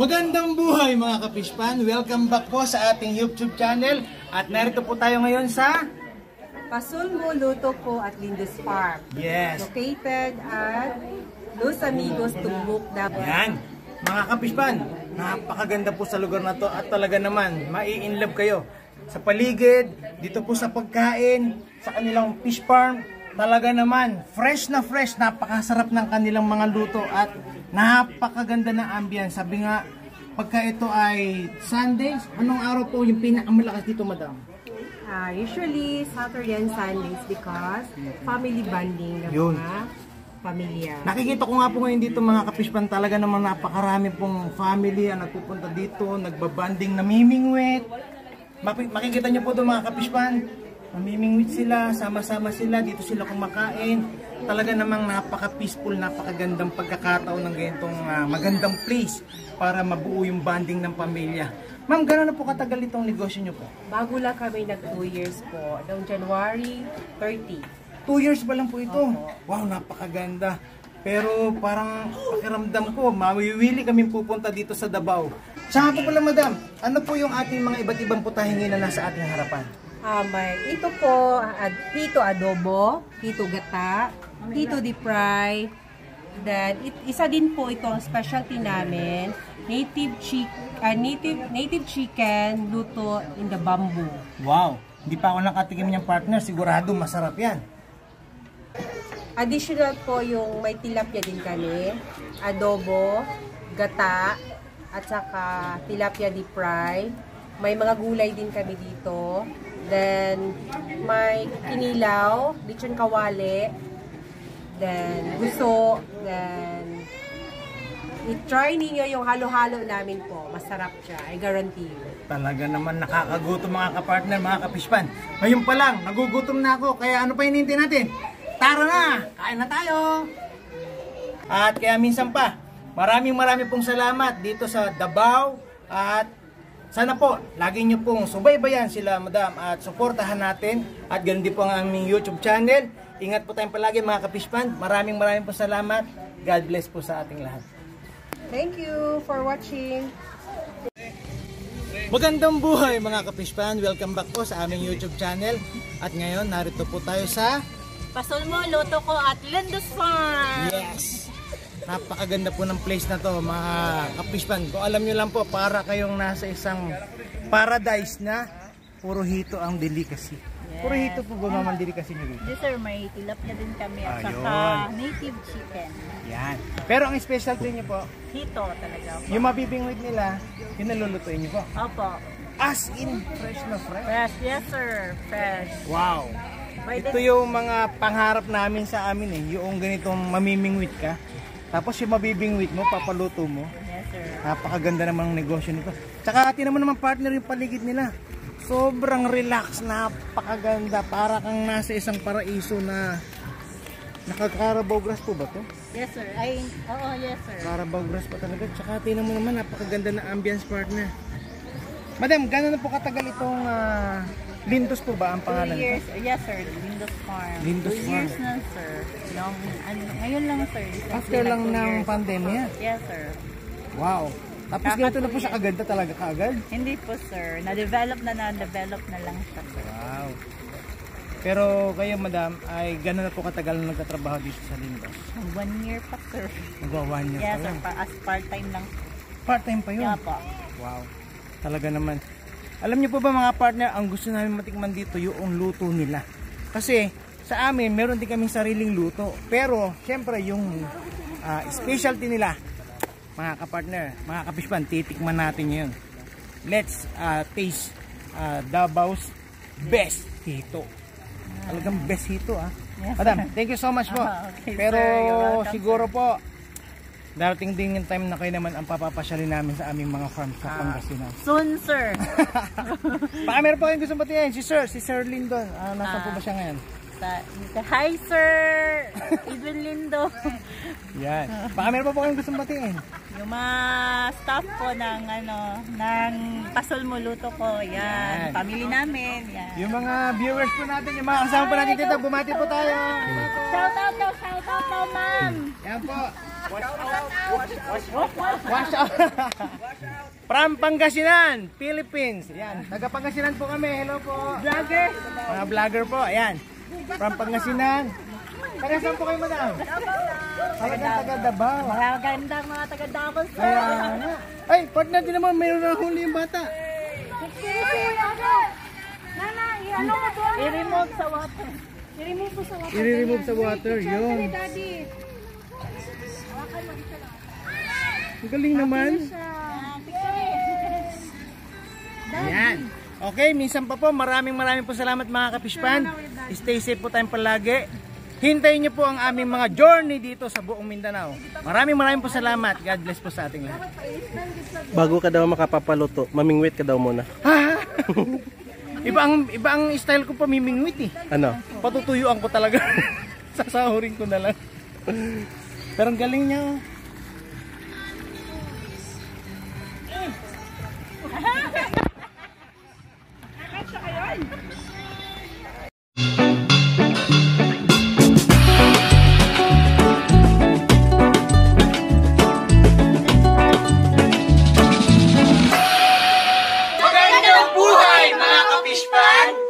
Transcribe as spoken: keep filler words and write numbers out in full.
Magandang buhay mga kapispan! Welcome back po sa ating YouTube channel. At narito po tayo ngayon sa Pasulmo Luto Ko at Lindos Farm. Yes. Located at Los Amigos, Tumbuk, Davao. Yan. Mga kapispan, napakaganda po sa lugar na to at talaga naman, mai-inlove kayo. Sa paligid, dito po sa pagkain, sa kanilang fish farm, talaga naman, fresh na fresh, napakasarap ng kanilang mga luto at napakaganda ng ambience. Sabi nga, pagka ito ay Sundays, anong araw po yung pinakamalakas dito, madam? Uh, usually, Saturday and Sundays because family bonding ng Yun. mga pamilya. Nakikita ko nga po ngayon dito mga kapispan, talaga naman napakarami pong family ang nagpupunta dito, nagbabanding, namimingwit. Makikita nyo po doon mga kapispan, namimingwit sila, sama-sama sila, dito sila kumakain. Talaga namang napaka-peaceful, napakagandang pagkakataon ng ganitong uh, magandang place para mabuo yung bonding ng pamilya. Ma'am, gano'n na po katagal itong negosyo nyo po? Bago lang kami nag two years po, noong January thirtieth. two years pa lang po ito. Opo. Wow, napakaganda. Pero parang pakiramdam ko, mawiwili kami pupunta dito sa Davao. Saka po pala madam, ano po yung ating mga iba't ibang putahin na nasa ating harapan? Ah, may ito po, ad, hito adobo, hito gata, hito deep fry. Then it, isa din po itong specialty namin, native chick, uh, native native chicken luto in the bamboo. Wow, hindi pa ako nakatikim niyang partner, sigurado masarap yan. Additional po yung may tilapia din kami, adobo, gata, at saka tilapia deep fry. May mga gulay din kami dito. Then, may kinilaw, lechon kawali, then gusto, then i-try ninyo yung halo-halo namin po. Masarap siya, I guarantee you. Talaga naman nakakagutom mga kapartner, mga kapispan. Ngayon pa lang, nagugutom na ako, kaya ano pa hinihintay natin? Tara na! Kain na tayo! At kaya minsan pa, maraming maraming pong salamat dito sa Davao at sana po, lagi nyo pong subaybayan sila madam at suportahan natin at ganoon din po ang aming YouTube channel. Ingat po tayong palagi mga kapispan. Maraming maraming po salamat. God bless po sa ating lahat. Thank you for watching. Magandang buhay mga kapispan. Welcome back po sa aming YouTube channel. At ngayon, narito po tayo sa Pasulmo Luto Ko at Lindos Farm. Yes! Napakaganda po ng place na to mga kapispan. Kung alam nyo lang po, para kayong nasa isang paradise na puro hito ang delicacy. Yes. Puro hito po ba naman delicacy nyo dito? Yes sir, may tilapia din kami at Ayun. saka native chicken. Yan. Pero ang specialty nyo po, Hito talaga po. yung mabibingwit nila, yung nalulutuin nyo po. Opo. As in, fresh na fresh. Fresh, yes sir. Fresh. Wow. Pwede- Ito yung mga pangarap namin sa amin eh. Yung ganitong mamimingwit ka. Tapos yung mabibingwit mo, papaluto mo. Yes sir. Napakaganda namang negosyo nito. Tsaka atin naman naman partner yung paligid nila. Sobrang relax, napakaganda. Para kang nasa isang paraiso na naka-Carabao grass po ba to? Yes sir. Ay, oo, yes sir. Carabao grass pa talaga. Tsaka atin naman naman, napakaganda na ambience partner. Madam, gano'n na po katagal itong uh, Lindos po ba ang Two pangalan? years. Yes sir. Lindos Farm. Lindos Two Farm. years na sir. Long, ano, ngayon lang sir. Recently After lang two ng years. pandemya. Yes sir. Wow. Tapos Kaka- ganito na po siya kaganda talaga kaagad? Hindi po sir. Na-develop na na-develop na lang siya sir. Wow. Pero kayo madam, ay gano'n na po katagal na nagtatrabaho dito sa Lindos? One year pa sir. Nagwa one year Yes pa sir. lang. Pa, as part-time lang. Part-time pa yun? Yeah po. Wow. Talaga naman. Alam niyo po ba mga partner, ang gusto namin matikman dito yung luto nila. Kasi sa amin, meron din kaming sariling luto. Pero, syempre, yung uh, specialty nila, mga kapartner, mga kapispan, titikman natin yun. Let's uh, taste uh, Davao's best hito. Talagang best hito ah. Yes, Madam, thank you so much po. Ah, okay, Pero sir. You're welcome, siguro po, darating din yung time na kayo naman ang papapasyalin namin sa aming mga farm sa Pangasinan. Soon, sir. Baka meron pa kayong gusto batiin, si Sir, si Sir Lindon. Ah, nasa Ah. po ba siya ngayon? Sa, hi, sir. Edwin Lindo. Yan. Baka meron pa po kayong gusto batiin. Yung mga staff ko ng, ano, ng Pasulmo Luto Ko. Yan. Yan. Family namin. Yan. Yung mga viewers po natin, yung mga kasama po natin dito, bumati po tayo. Shout out daw, shout out daw, ma'am. Yan po. Wash out. From Pangasinan, Philippines. Yan, taga Pangasinan po kami. Hello po. Vlogger. Mga vlogger po. Ayan. From Pangasinan. Taga saan po kayo, madam? Taga taga Davao. Magandang mga taga-Davao, sir. Ayan. Ay, partner din naman. Mayroon na huli yung bata. I-remove sa water. I-remove mo sa water. I-remove sa water. Yun. Daddy. Ang galing naman. Yan. Okay, minsan pa po, maraming maraming po salamat mga kapishpan. Stay safe po tayong palagi. Hintayin niyo po ang aming mga journey dito sa buong Mindanao. Maraming maraming po salamat. God bless po sa ating lahat. Bago ka daw makapapaluto, mamingwit ka daw muna. Iba ang iba ang style ko pamimingwit eh. Ano? Patutuyuan ko talaga. Sasahurin ko na lang. Pero ang galing niya. Oh. Magandang buhay mga kapishpan!